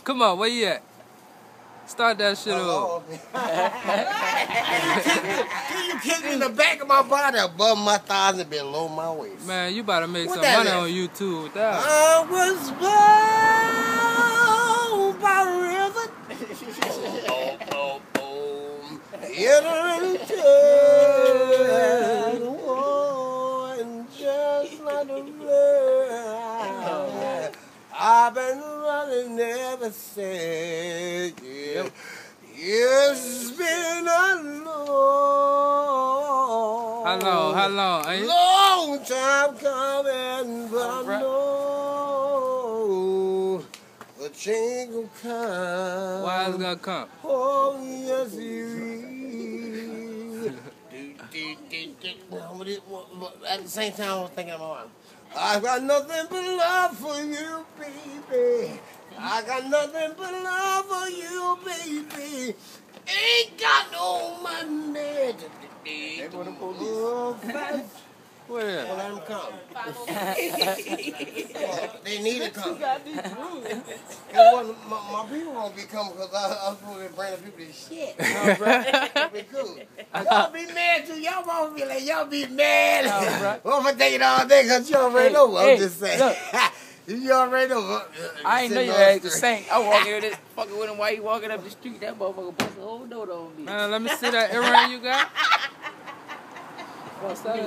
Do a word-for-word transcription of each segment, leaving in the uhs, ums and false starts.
Come on, where you at? Start that shit off. Can you kick me in the back of my body above my thighs and below my waist? Man, you about to make What some that money is? on YouTube with that. I was born by the river. Oh, oh, oh. In a war, and just like a bird, I've been running ever since. Yeah. It's been a long, How long? How long? Ain't long time coming, but I know the change will come. Why is it gonna come? Oh, yes, it is. At the same time, I was thinking about I got nothing but love for you, baby. I got nothing but love for you, baby. Ain't got no money. They go to police. Where? Well, let them come. Well, they need to come. Well, my, my people won't be coming because I, I was supposed to bring the people to shit. No, bro. That'll be cool. Y'all be mad too. Y'all won't be like, y'all be mad. No, well, I'm going to take it all day because you already hey, know. I'm hey, just saying. Look. You already know. Uh, I ain't know you had the same. I walking with this fucking with him while he walking up the street. That motherfucker bust a whole note on me. Man, let me see that earring you got. What's that?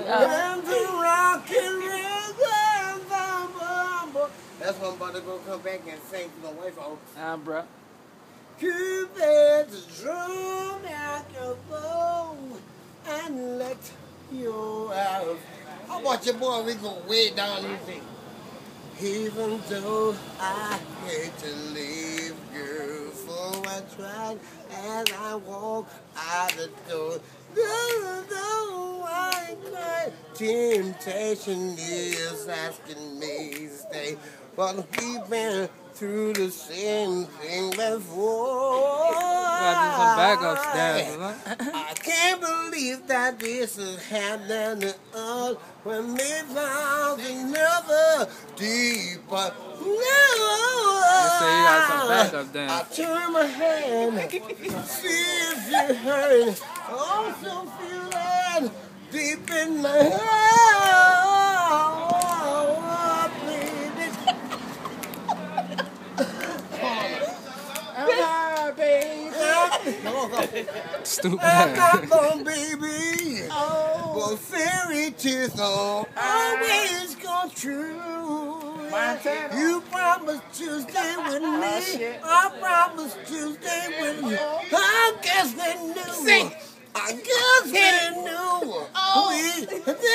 That's what I'm about to go come back and sing to my wife. Nah, bro. Cupid the drum out your bow and let you out. I watch your boy, we go way down you think. Even though I hate to leave you, for I tried as I walk out the door. Though I cry, temptation is asking me to stay. But we've been through the same thing before. Gotta do some backup stabs, huh? I can't believe that this is happening to us when we found another deeper. You say you got some backup dance. I turn my hand, see if you heard. I also feel that deep in my heart, baby. Ah, baby. Come on, go. Stupid. I'm not gonna, baby. Oh. But fairy tales don't always come true. Montana. You promised to stay with me. Oh, shit. I promised to stay with you. I guess they knew. Sing. I guess they knew. Oh. We did it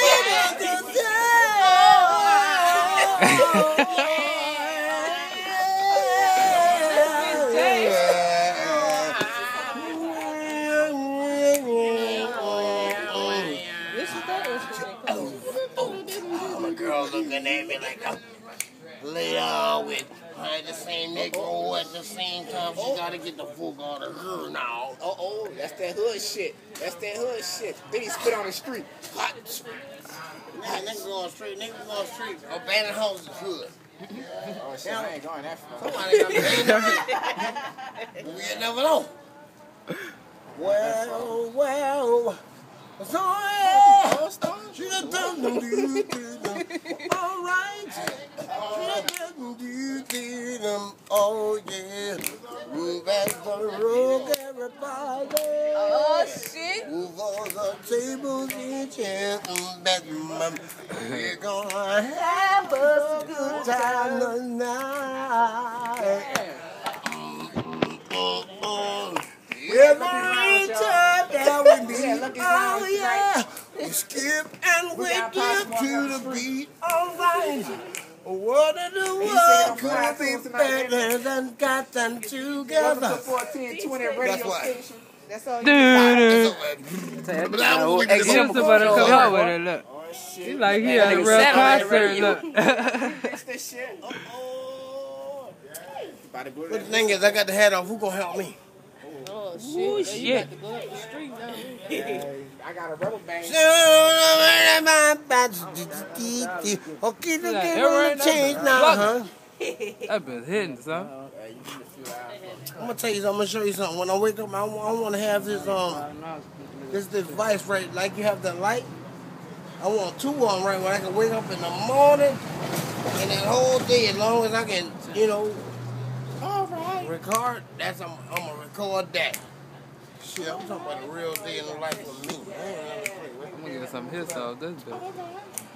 girl looking at me like I'm later with her, the same Negro at the same time. She gotta get the fuck out of her now. Uh oh, that's that hood shit. That's that hood shit. Then he spit on the street. Hot. Nah, niggas going straight, niggas going straight. Abandoned houses is hood. Oh shit, I ain't going that far. Somebody got me. We never know. Well, well. So, yeah. She done done do all right. She done do them. Oh yeah. Move at the room, everybody. Oh shit. Move all the tables and chairs and bedroom. We're gonna have us a good time tonight. Every time that we meet, oh yeah, we skip and we dip to the beat, all right. What in the world could be better than got them together? Welcome to fourteen twenty radio station. That's all you Dude, got. he's about to come out with it, look. He's like he had a real concert, look. Fix this shit. Uh-oh. But the thing is, I got the hat off. Who gonna help me? Oh shit. Ooh, You shit. got to go up the street now. I got a rubber band. Okay, look at the change now, huh? That bitch hitting, son. I'm gonna tell you something. I'm gonna show you something. When I wake up, I, I want to have this um this device right, like you have the light. I want two of them right where I can wake up in the morning and that whole day, as long as I can, you know, record. That's I'm, I'm gonna record that. Shit, I'm talking about the real day in the life of me. I ain't never play with I'm gonna get some hits out of this bitch.